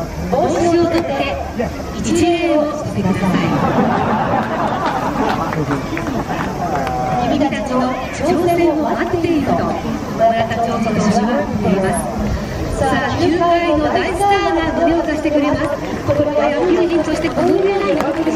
帽子を取って一礼をしてください。君たちの挑戦を待っていると村田町長氏は言っています。さあ、球界の大スターが盛りを貸してくれます。これは野球人としてこの上ない喜び